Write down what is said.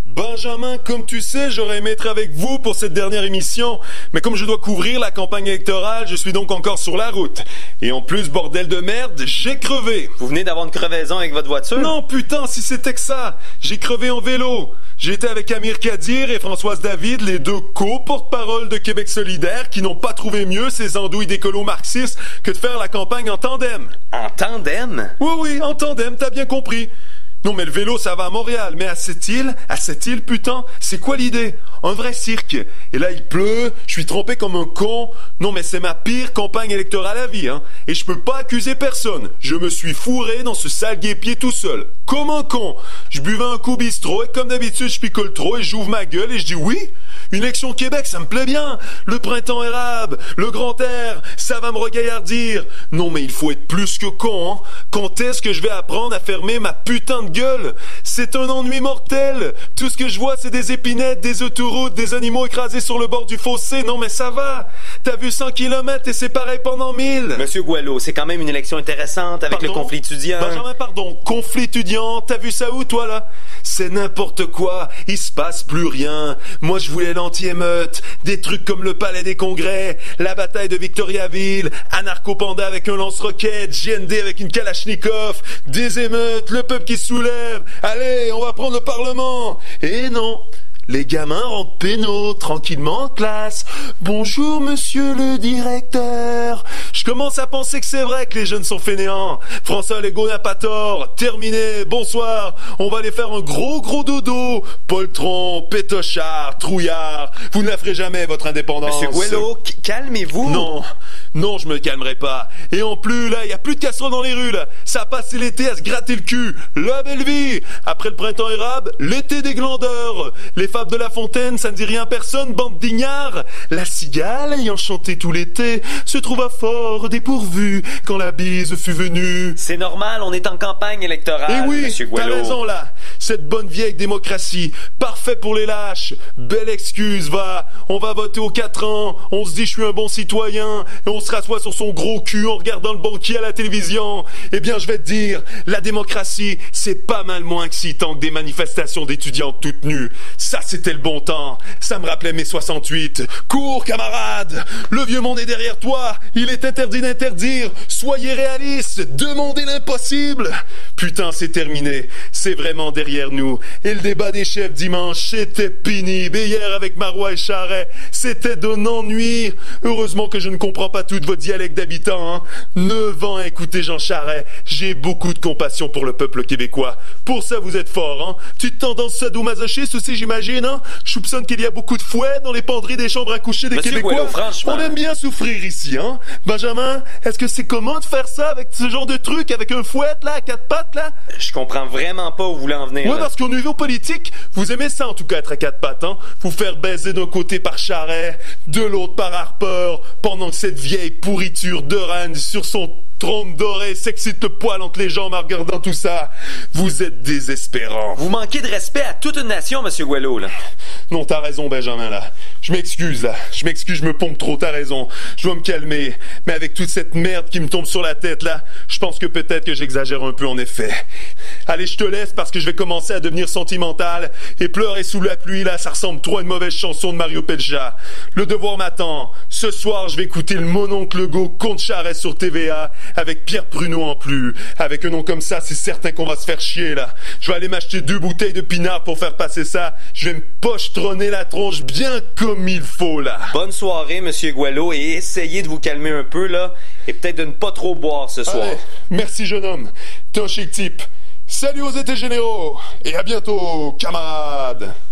Benjamin, comme tu sais, j'aurais aimé être avec vous pour cette dernière émission, mais comme je dois couvrir la campagne électorale, je suis donc encore sur la route. Et en plus, bordel de merde, j'ai crevé. Vous venez d'avoir une crevaison avec votre voiture? Non, putain, si c'était que ça. J'ai crevé en vélo. J'étais avec Amir Kadir et Françoise David, les deux co-porte-parole de Québec solidaire, qui n'ont pas trouvé mieux ces andouilles d'écolos marxistes que de faire la campagne en tandem. En tandem? Oui, en tandem, t'as bien compris. Non mais le vélo ça va à Montréal, mais à cette île, putain, c'est quoi l'idée? Un vrai cirque. Et là il pleut, je suis trempé comme un con. Non mais c'est ma pire campagne électorale à vie, hein. Et je peux pas accuser personne. Je me suis fourré dans ce sale guépier tout seul. Comme un con. Je buvais un coup bistrot et comme d'habitude je picole trop et j'ouvre ma gueule et je dis oui. Une élection au Québec, ça me plaît bien. Le printemps érable, le grand air, ça va me regaillardir. Non mais il faut être plus que con, hein. Quand est-ce que je vais apprendre à fermer ma putain de gueule? C'est un ennui mortel. Tout ce que je vois, c'est des épinettes, des autoroutes, des animaux écrasés sur le bord du fossé. Non mais ça va. T'as vu 100 km et c'est pareil pendant 1000. Monsieur Gouello, c'est quand même une élection intéressante avec le conflit étudiant. Benjamin, pardon, conflit étudiant. T'as vu ça où, toi, là? C'est n'importe quoi. Il se passe plus rien. Moi, je voulais l'anti-émeute. Des trucs comme le palais des congrès, la bataille de Victoriaville, Anarcho-Panda avec un lance-roquette, JND avec une Kalachnikov, des émeutes, le peuple qui se soulève. Allez, on va prendre le Parlement. Et non. Les gamins rentrent pénaux, tranquillement en classe. Bonjour, monsieur le directeur. Je commence à penser que c'est vrai que les jeunes sont fainéants. François Legault n'a pas tort. Terminé, bonsoir. On va aller faire un gros dodo. Poltron, pétochard, trouillard. Vous ne la ferez jamais, votre indépendance. Monsieur Gouello, calmez-vous. Non, je me calmerai pas. Et en plus, là, y a plus de casseroles dans les rues, là. Ça a passé l'été à se gratter le cul. La belle vie. Après le printemps érable, l'été des glandeurs. Les fables de La Fontaine, ça ne dit rien à personne, bande d'ignards. La cigale, ayant chanté tout l'été, se trouva fort dépourvue quand la bise fut venue. C'est normal, on est en campagne électorale, Et oui, monsieur Gouello. T'as raison, là. Cette bonne vieille démocratie, parfait pour les lâches. Belle excuse, va. On va voter aux 4 ans. On se dit je suis un bon citoyen. Et on se rassoit sur son gros cul en regardant le banquier à la télévision. Eh bien, je vais te dire, la démocratie, c'est pas mal moins excitant que des manifestations d'étudiants toutes nues. Ça, c'était le bon temps. Ça me rappelait mai 68. Cours, camarades. Le vieux monde est derrière toi. Il est interdit d'interdire. Soyez réalistes. Demandez l'impossible. Putain, c'est terminé. C'est vraiment derrière nous. Et le débat des chefs dimanche, c'était pénible. Et hier, avec Marois et Charest, c'était d'un ennui. Heureusement que je ne comprends pas tout votre dialecte d'habitant, hein. 9 ans à écouter Jean Charest. J'ai beaucoup de compassion pour le peuple québécois. Pour ça, vous êtes fort, hein. Petite tendance sadomasochiste aussi, j'imagine, hein. Je soupçonne qu'il y a beaucoup de fouets dans les penderies des chambres à coucher des Monsieur Québécois. Gouello, franchement. On aime bien souffrir ici, hein. Benjamin, est-ce que c'est comment de faire ça avec ce genre de truc, avec un fouet, là, à 4 pattes, là? Je comprends vraiment pas où vous voulez en venir. Ouais, là. parce qu'au niveau politique, vous aimez ça en tout cas être à 4 pattes, hein. Vous faire baiser d'un côté par Charest, de l'autre par Harper, pendant que cette vieille pourriture de reine sur son trône doré s'excite le poil entre les jambes en regardant tout ça. Vous êtes désespérant. Vous manquez de respect à toute une nation, monsieur Gouello, là. Non, t'as raison, Benjamin, là. Je m'excuse, là. Je m'excuse, je me pompe trop, t'as raison. Je dois me calmer. Mais avec toute cette merde qui me tombe sur la tête, là, je pense que peut-être que j'exagère un peu, en effet. Allez, je te laisse parce que je vais commencer à devenir sentimental. Et pleurer sous la pluie, là, ça ressemble trop à une mauvaise chanson de Mario Pelcha. Le devoir m'attend. Ce soir, je vais écouter le Mononcle Legault contre Charest sur TVA, avec Pierre Pruneau en plus. Avec un nom comme ça, c'est certain qu'on va se faire chier, là. Je vais aller m'acheter 2 bouteilles de pinard pour faire passer ça. Je vais me pochetronner la tronche bien comme il faut, là. Bonne soirée, monsieur Gouello, et essayez de vous calmer un peu, là, et peut-être de ne pas trop boire ce soir. Allez, merci, jeune homme. T'es un chic type. Salut aux étés généraux, et à bientôt, camarades.